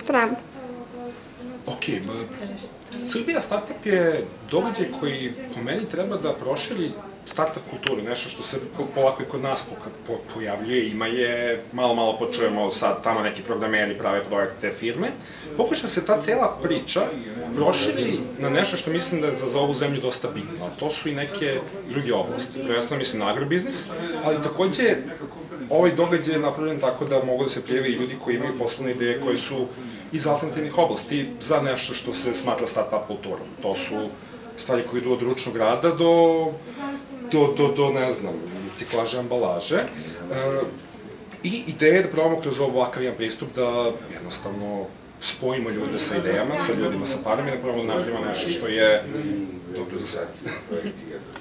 spremna. Ok, Serbia Start Up je događaj koji po meni treba da proširi startup kulturu, nešto što se polako i kod nas pojavljuje, ima je, malo počujemo sad tamo neki programeri prave projekte firme, pokuša se ta cela priča proširi na nešto što mislim da je za ovu zemlju dosta bitno, a to su i neke druge oblasti, prvenstveno mislim na agrobiznis, ali takođe ovaj događaj je napravljen tako da mogu da se prijave i ljudi koji imaju poslovne ideje koje su iz alternativnih oblasti za nešto što se smatra startup kulturom. To su stvari koje idu od ručnog rada do, ne znam, reciklaže ambalaže. I ideja je da probamo kroz ovakav jedan pristup da jednostavno spojimo ljude sa idejama, sa ljudima sa parama i da probamo da napravimo nešto što je dobro za sve.